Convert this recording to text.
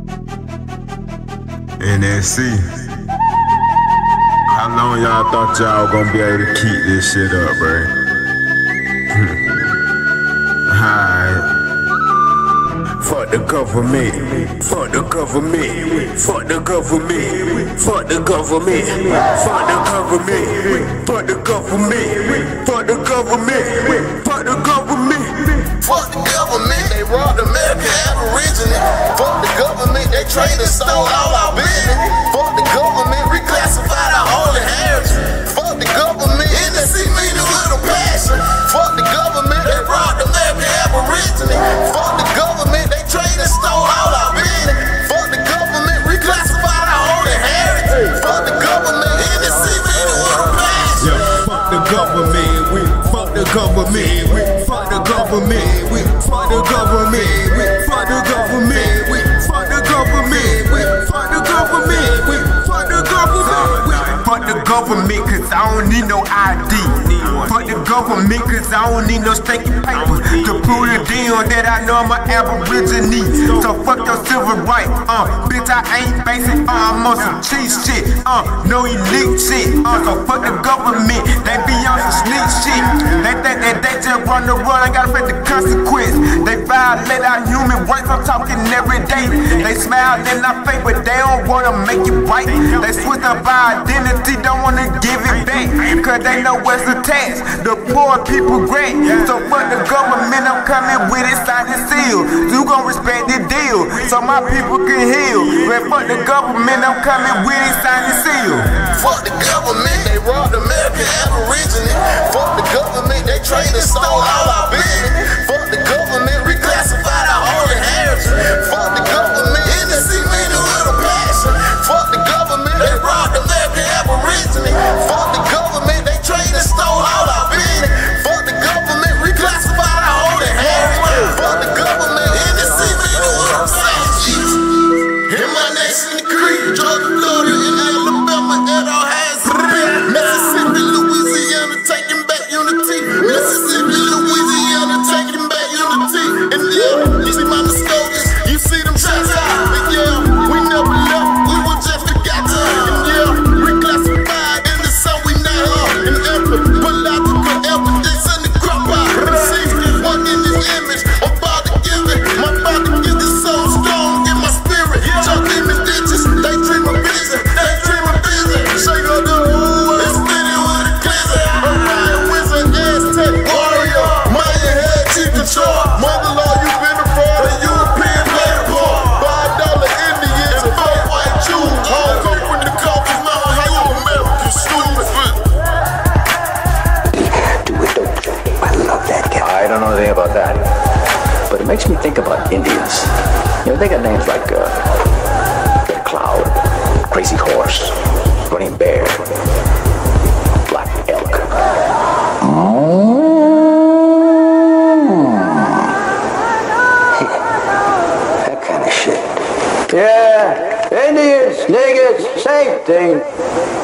NSC. How long y'all thought y'all gonna be able to keep this shit up, bro? Alright. Fuck the government, fuck the government, fuck the government, fuck the government, fuck the government, fuck the government, fuck the government, fuck the government. Fuck the government, they robbed America Aborigine. Fuck the government, they traded and stole all our business. Fuck the government, reclassified our holy heritage. Fuck the government, NSC meaning with a passion. Fuck the government, they robbed America Aborigine. Fuck the government, they traded and stole all our business. Fuck the government, reclassified our holy heritage. Fuck the government, NSC meaning with a passion. Yeah, fuck the government, we fuck the government, we fuck the government, we fuck the government, we fuck the government, we fuck the government, we fuck the government, we fuck the government, we fuck the government, cause I don't need no ID. Fuck the government, cause I don't need no stinking paper to prove the deal that I know I'm an Aborigine. So fuck your civil right, bitch, I ain't basic, I'm on some cheap shit, no elite shit, so fuck the government, they be on some sneak shit. They think that they just run the world, I gotta face the consequence. They violate our human rights, I'm talking every day. They smile in our face, but they don't wanna make it right. They switch up our identity, don't wanna give it back, cause they know what's attached, the poor people great. So fuck the government, I'm coming with it, sign and seal. You gon' respect the deal, so my people can heal. But fuck the government, I'm coming with it, sign and seal. Fuck the government, they robbed America Aborigine. Fuck the government, they traded and stole all our business. Fuck the government, reclassified our holy heritage. Fuck the government, NSC meaning with a passion. Fuck the government, they robbed America Aborigine. Fuck the government, they traded and stole all our business. Fuck the government, reclassified our holy heritage. Fuck the government, NSC meaning with a passion. In my nation, the creed, Georgia, Florida, in Alabama, and all hands to be. Mississippi, Louisiana, taking back unity. Mississippi, Louisiana, taking back unity. And yeah, you see my discoveries, you see them shots out. And yeah, we never left, we were just forgotten. And yeah, reclassified in the sun, we now in political evidence in the crop out. And see, one in this image, I'm about to give it. My body give it so strong in my spirit. Jump in the ditches, they dream of vision, they dream of vision. Shake up the whole and spin it with a cleanser. Orion, wizard, Aztec, warrior, Mayan head, chief control. Mother law, you been a fraud, the European later poor. $5 Indians and 4 white Jews. Hong Kong from the coffee mountain, how you American stupid? Do it, don't you? I love that guy. I don't know anything about that, but it makes me think about Indians. You know, they got names like Red Cloud, Crazy Horse, Running Bear, Black Elk. That kind of shit. Yeah, Indians, niggas, same thing.